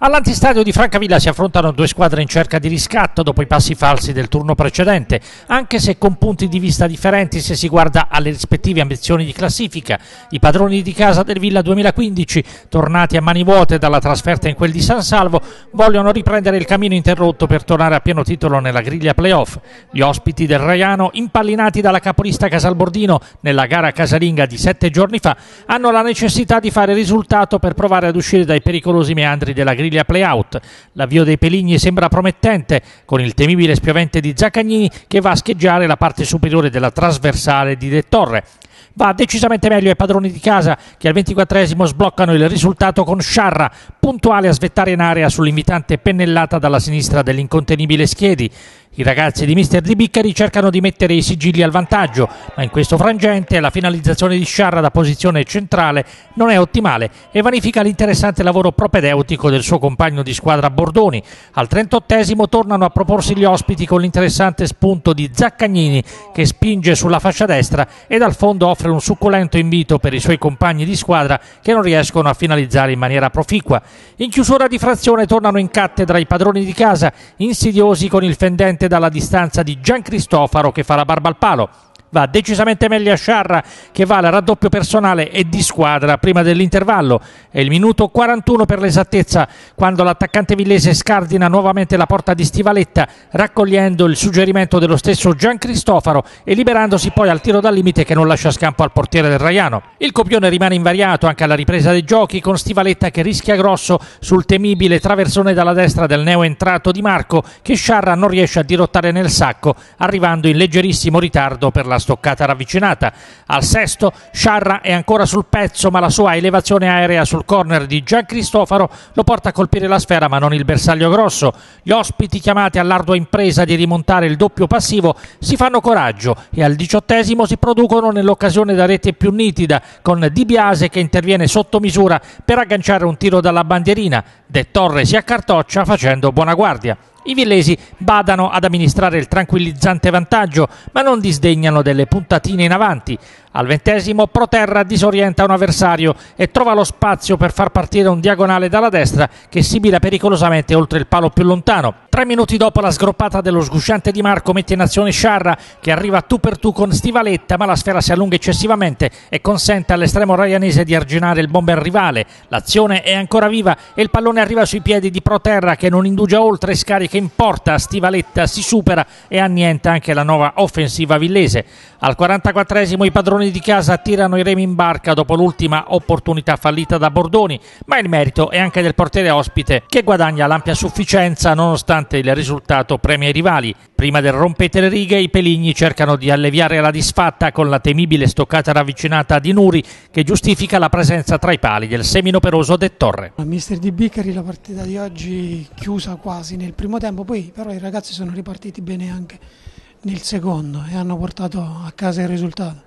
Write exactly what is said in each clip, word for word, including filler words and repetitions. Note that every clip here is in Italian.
All'antistadio di Francavilla si affrontano due squadre in cerca di riscatto dopo i passi falsi del turno precedente, anche se con punti di vista differenti se si guarda alle rispettive ambizioni di classifica. I padroni di casa del Villa duemilaquindici, tornati a mani vuote dalla trasferta in quel di San Salvo, vogliono riprendere il cammino interrotto per tornare a pieno titolo nella griglia playoff. Gli ospiti del Raiano, impallinati dalla capolista Casalbordino nella gara casalinga di sette giorni fa, hanno la necessità di fare risultato per provare ad uscire dai pericolosi meandri della griglia play-out. L'avvio dei Peligni sembra promettente, con il temibile spiovente di Zaccagnini che va a scheggiare la parte superiore della trasversale di De Torre. Va decisamente meglio ai padroni di casa, che al ventiquattresimo sbloccano il risultato con Sciarra, puntuale a svettare in area sull'invitante pennellata dalla sinistra dell'incontenibile Schiedi. I ragazzi di mister Di Biccari cercano di mettere i sigilli al vantaggio, ma in questo frangente la finalizzazione di Sciarra da posizione centrale non è ottimale e vanifica l'interessante lavoro propedeutico del suo compagno di squadra Bordoni. Al trentottesimo tornano a proporsi gli ospiti con l'interessante spunto di Zaccagnini, che spinge sulla fascia destra e dal fondo offre un succulento invito per i suoi compagni di squadra che non riescono a finalizzare in maniera proficua. In chiusura di frazione tornano in cattedra i padroni di casa, insidiosi con il fendente dalla distanza di Gian Cristofaro che fa la barba al palo. Va decisamente meglio a Sciarra, che va al raddoppio personale e di squadra prima dell'intervallo. È il minuto quarantuno per l'esattezza quando l'attaccante villese scardina nuovamente la porta di Stivaletta, raccogliendo il suggerimento dello stesso Gian Cristofaro e liberandosi poi al tiro dal limite che non lascia scampo al portiere del Raiano. Il copione rimane invariato anche alla ripresa dei giochi, con Stivaletta che rischia grosso sul temibile traversone dalla destra del neoentrato Di Marco, che Sciarra non riesce a dirottare nel sacco, arrivando in leggerissimo ritardo per la stoccata ravvicinata. Al sesto Sciarra è ancora sul pezzo, ma la sua elevazione aerea sul corner di Gian Cristofaro lo porta a colpire la sfera ma non il bersaglio grosso. Gli ospiti, chiamati all'ardua impresa di rimontare il doppio passivo, si fanno coraggio e al diciottesimo si producono nell'occasione da rete più nitida, con Di Biase che interviene sotto misura per agganciare un tiro dalla bandierina. De Torre si accartoccia facendo buona guardia. I villesi badano ad amministrare il tranquillizzante vantaggio, ma non disdegnano delle puntatine in avanti. Al ventesimo Proterra disorienta un avversario e trova lo spazio per far partire un diagonale dalla destra che sibila pericolosamente oltre il palo più lontano. Tre minuti dopo la sgroppata dello sgusciante Di Marco mette in azione Sciarra, che arriva tu per tu con Stivaletta, ma la sfera si allunga eccessivamente e consente all'estremo raianese di arginare il bomber rivale. L'azione è ancora viva e il pallone arriva sui piedi di Proterra, che non indugia oltre, scarica in porta, Stivaletta si supera e annienta anche la nuova offensiva villese. Al quarantaquattresimo i padroni di casa tirano i remi in barca dopo l'ultima opportunità fallita da Bordoni, ma il merito è anche del portiere ospite, che guadagna l'ampia sufficienza nonostante il risultato premia i rivali. Prima del rompete le righe i Peligni cercano di alleviare la disfatta con la temibile stoccata ravvicinata di Nuri, che giustifica la presenza tra i pali del seminoperoso De Torre. mister Di Biccari, la partita di oggi chiusa quasi nel primo tempo, poi però i ragazzi sono ripartiti bene anche nel secondo e hanno portato a casa il risultato.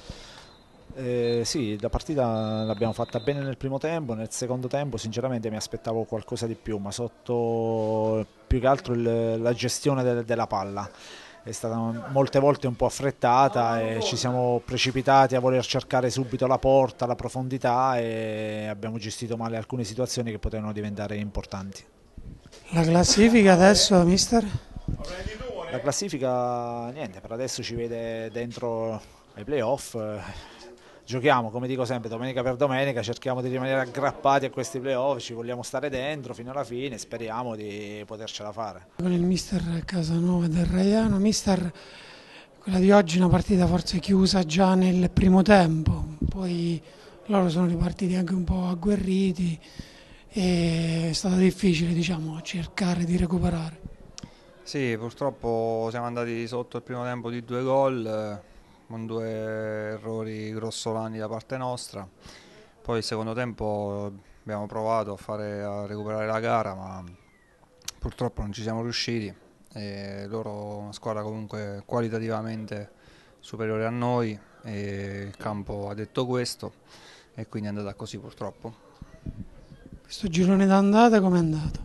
Eh, sì, la partita l'abbiamo fatta bene nel primo tempo, nel secondo tempo sinceramente mi aspettavo qualcosa di più, ma sotto più che altro il, la gestione de, della palla è stata molte volte un po' affrettata e ci siamo precipitati a voler cercare subito la porta, la profondità, e abbiamo gestito male alcune situazioni che potevano diventare importanti. La classifica adesso, mister? La classifica, niente, per adesso ci vede dentro ai playoff. Giochiamo, come dico sempre, domenica per domenica, cerchiamo di rimanere aggrappati a questi playoff, ci vogliamo stare dentro fino alla fine, speriamo di potercela fare. Con il mister Casanova del Raiano, mister, quella di oggi è una partita forse chiusa già nel primo tempo, poi loro sono ripartiti anche un po' agguerriti e è stato difficile, diciamo, cercare di recuperare. Sì, purtroppo siamo andati sotto il primo tempo di due gol, con due errori grossolani da parte nostra. Poi il secondo tempo abbiamo provato a, fare, a recuperare la gara, ma purtroppo non ci siamo riusciti. E loro, una squadra comunque qualitativamente superiore a noi, e il campo ha detto questo e quindi è andata così purtroppo. Questo girone d'andata com'è andato?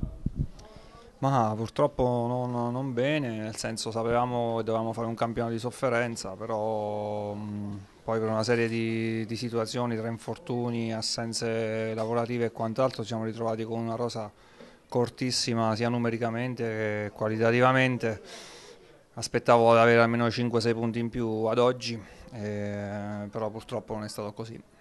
Ma purtroppo non, non bene, nel senso sapevamo che dovevamo fare un campionato di sofferenza, però mh, poi per una serie di, di situazioni, tra infortuni, assenze lavorative e quant'altro, ci siamo ritrovati con una rosa cortissima sia numericamente che qualitativamente. Aspettavo di avere almeno cinque sei punti in più ad oggi, eh, però purtroppo non è stato così.